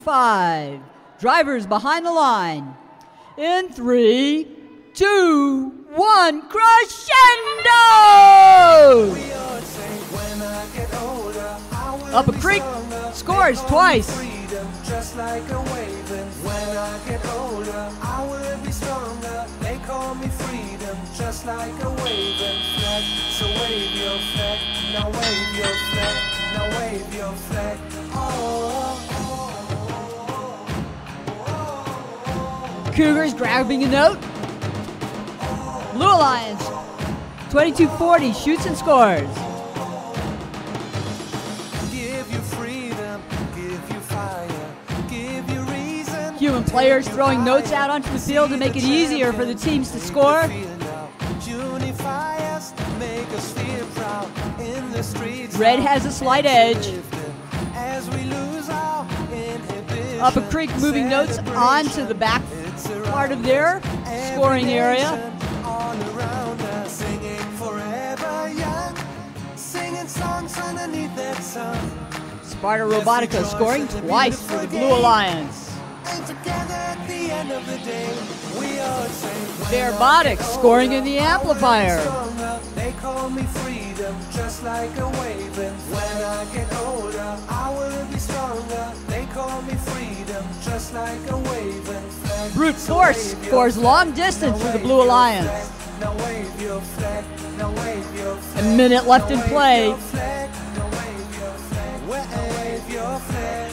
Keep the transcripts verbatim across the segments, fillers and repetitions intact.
five. Drivers behind the line. In three, two, one, crescendo! Up a creek, scores twice. Just like a waving. When I get older, I will be stronger. They call me freedom, just like a waving flag. So wave your flag, now wave your flag, now wave your flag. Oh, Cougars grabbing a note. Blue Alliance, twenty-two forty, shoots and scores. give you freedom, give you fire, give you reason. Human players throwing notes out onto the field to make it easier for the teams to score. Unify us, make us feel proud in the streets. Red has a slight edge. As we lose our inhibition. Up a creek, moving notes onto the back part of their scoring area. All around us, singing forever young, singing songs underneath that sun. Sparta Robotica scoring twice for the Blue Alliance. And together at the end of the day, we all sing. Barebotics scoring in the amplifier. They call me freedom, just like a waving. When I get older, I will be stronger. They call me freedom, just like a waving flag. Brute Force scores long distance for the Blue Alliance. Now wave your flag, now wave your A flag. minute left in play. Now wave your flag, wave your flag.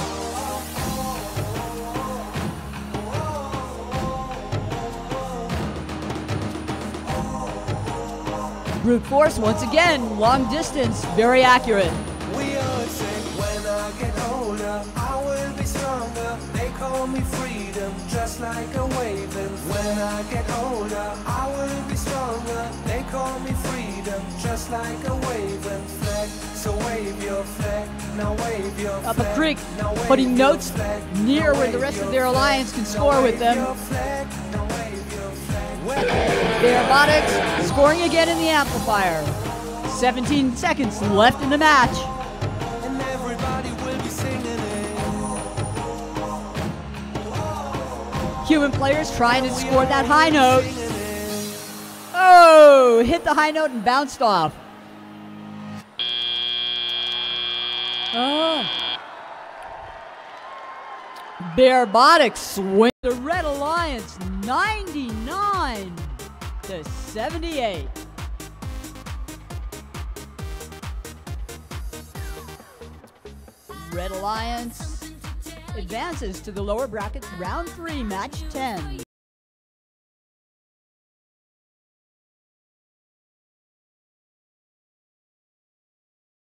Brute Force once again, long distance, very accurate. We all sing. When I get older, I will be stronger. They call me freedom, just like a waving. When I get older, I will be stronger. They call me freedom, just like a waving flag. So wave your flag, now wave your flag. Up a creek, now wave putting your notes flag, near now where the wave rest of your their flag, alliance can now score with wave them. your flag, now wave your flag. Wave. Barebotics scoring again in the amplifier. seventeen seconds left in the match. And everybody will be singing it. Human players trying to score that high note. Oh, hit the high note and bounced off. Oh. Barebotics swing the Red Alliance ninety-nine to seventy-eight. Red Alliance advances to the lower brackets round three, match ten.